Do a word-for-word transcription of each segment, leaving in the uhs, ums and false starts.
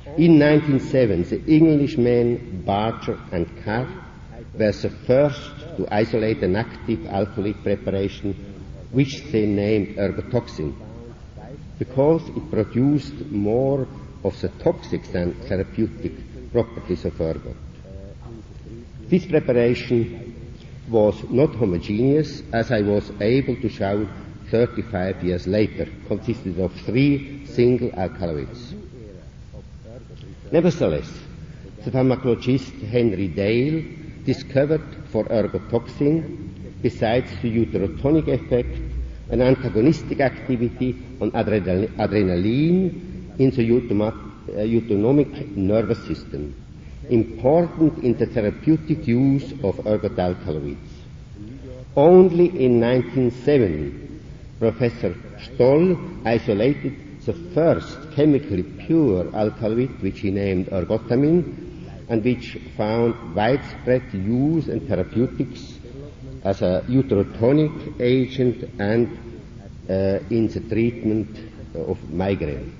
In nineteen oh seven, the Englishmen Barger and Carr were the first to isolate an active alkaloid preparation which they named ergotoxin, because it produced more of the toxic than therapeutic properties of ergot. This preparation was not homogeneous, as I was able to show thirty-five years later, consisted of three single alkaloids. Nevertheless, the pharmacologist Henry Dale discovered for ergotoxin, besides the uterotonic effect, an antagonistic activity on adrenal- adrenaline in the automa- uh, autonomic nervous system, important in the therapeutic use of ergot alkaloids. Only in nineteen seventy, Professor Stoll isolated the first chemically pure alkaloid, which he named ergotamine, and which found widespread use in therapeutics as a uterotonic agent and uh, in the treatment of migraine.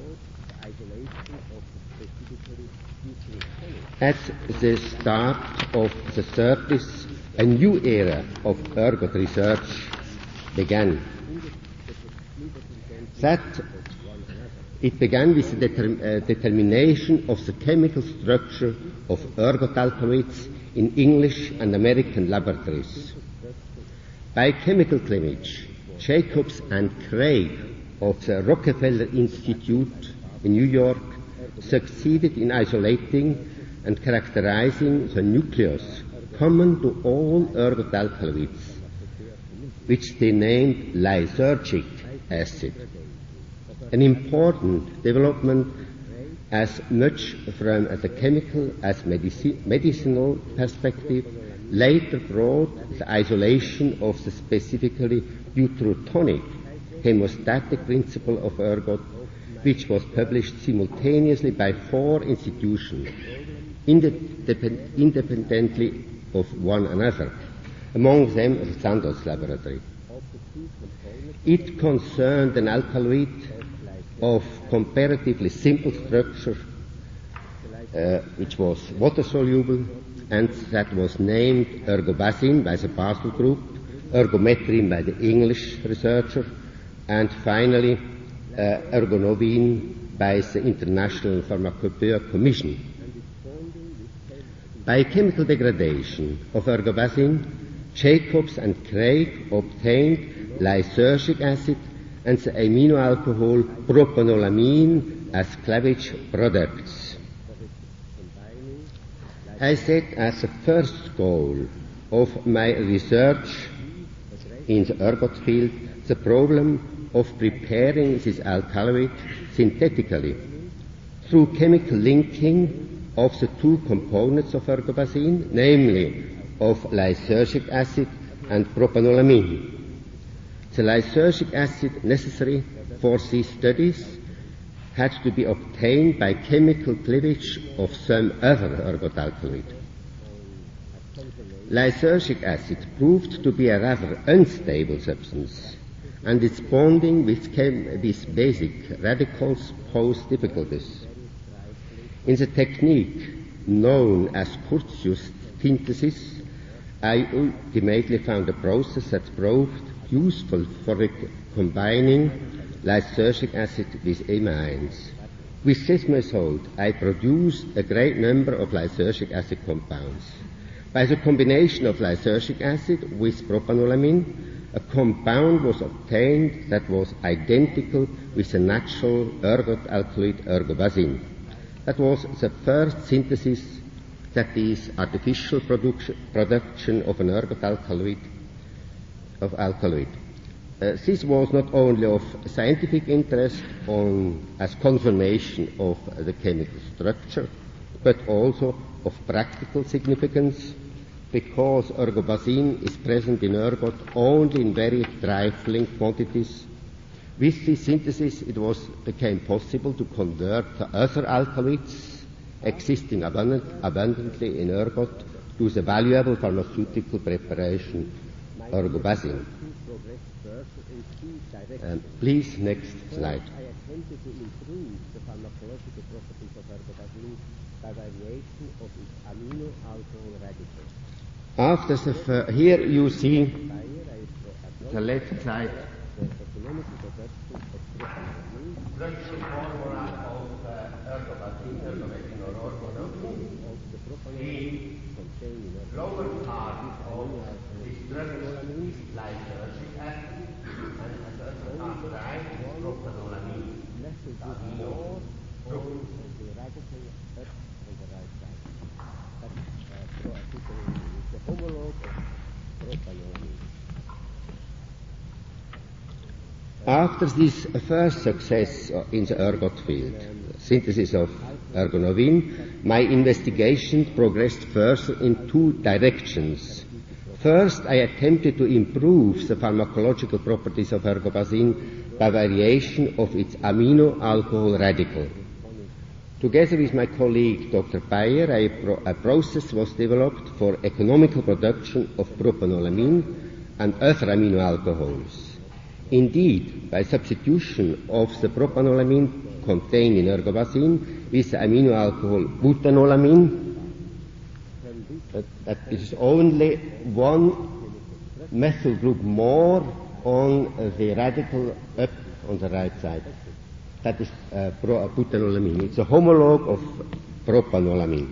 At the start of the thirties, a new era of ergot research began. That it began with the determ- uh, determination of the chemical structure of ergot alkaloids in English and American laboratories. By chemical cleavage, Jacobs and Craig of the Rockefeller Institute in New York succeeded in isolating and characterizing the nucleus common to all ergot alkaloids, which they named lysergic acid. An important development as much from the chemical as medici- medicinal perspective, later brought the isolation of the specifically uterotonic hemostatic principle of ergot, which was published simultaneously by four institutions, independ- independently of one another, among them the Sandoz Laboratory. It concerned an alkaloid of comparatively simple structure, uh, which was water-soluble, and that was named ergobasine by the Basel group, ergometrin by the English researcher, and finally uh, ergonovine by the International Pharmacopoeia Commission. By chemical degradation of ergobasine, Jacobs and Craig obtained lysergic acid and the amino alcohol propanolamine as cleavage products. I set as the first goal of my research in the ergot field the problem of preparing this alkaloid synthetically through chemical linking of the two components of ergobasine, namely of lysergic acid and propanolamine. The lysergic acid necessary for these studies had to be obtained by chemical cleavage of some other ergot alkaloid. Lysergic acid proved to be a rather unstable substance, and its bonding with, chem- with basic radicals posed difficulties. In the technique known as Curtius synthesis, I ultimately found a process that proved useful for rec- combining lysergic acid with amines. With this method, I produced a great number of lysergic acid compounds. By the combination of lysergic acid with propanolamine, a compound was obtained that was identical with the natural ergot alkaloid ergobasine. That was the first synthesis, that is, artificial production, production of an ergot alkaloid. Of alkaloid. Uh, this was not only of scientific interest on, as confirmation of uh, the chemical structure, but also of practical significance, because ergobasine is present in ergot only in very trifling quantities. With this synthesis, it was became possible to convert the other alkaloids existing abundant, abundantly in ergot to the valuable pharmaceutical preparation ergobasine. Um, please, next slide. attempted to improve the pharmacological properties of ergobasine by variation of its amino alcohol radical. After the fir- here you see the left side. The economic production of production formula of uh, ergobasine, ergobasine or orgonoxin, of the propanolamine contained in the lower part of the structure is lysergic acid, and at the upper part right is propanolamine. Less is more on the radical up on the right side. That's uh, propanolamine. It's the homologue of propanolamine. After this first success in the ergot field, synthesis of ergonovin, my investigation progressed further in two directions. First, I attempted to improve the pharmacological properties of ergobasine by variation of its amino alcohol radical. Together with my colleague Doctor Bayer, a, pro- a process was developed for economical production of propanolamine and other amino alcohols. Indeed, by substitution of the propanolamine contained in ergobasine with the amino alcohol butanolamine, that, that is only one methyl group more on the radical up on the right side. That is uh, pro- butanolamine. It's a homologue of propanolamine.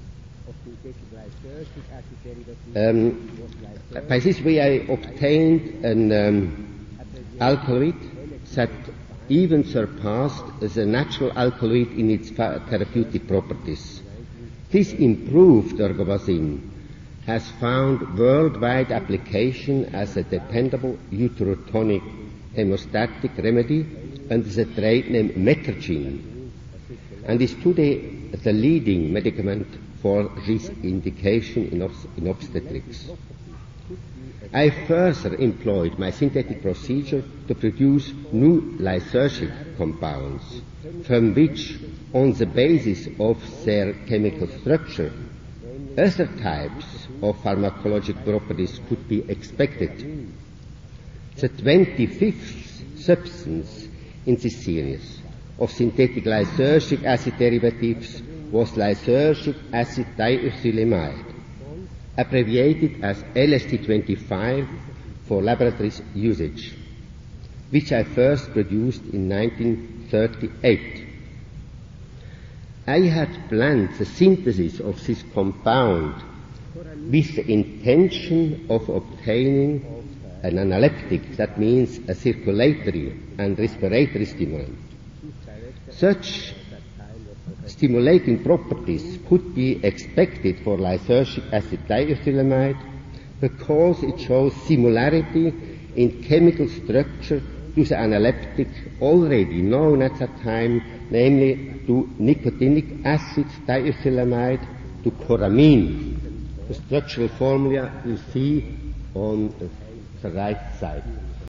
Um, by this way I obtained an um, alkaloid that even surpassed the natural alkaloid in its therapeutic properties. This improved ergobasine has found worldwide application as a dependable uterotonic hemostatic remedy under the trade name Metergine, and is today the leading medicament for this indication in, obs- in obstetrics. I further employed my synthetic procedure to produce new lysergic compounds, from which, on the basis of their chemical structure, other types of pharmacologic properties could be expected. The twenty-fifth substance in this series of synthetic lysergic acid derivatives was lysergic acid diethylamide, abbreviated as L S D twenty-five for laboratory usage, which I first produced in nineteen thirty-eight. I had planned the synthesis of this compound with the intention of obtaining an analeptic, that means a circulatory and respiratory stimulant. Such stimulating properties could be expected for lysergic acid diethylamide because it shows similarity in chemical structure to the analeptic already known at that time, namely to nicotinic acid diethylamide, to coramine. The structural formula you see on the right side.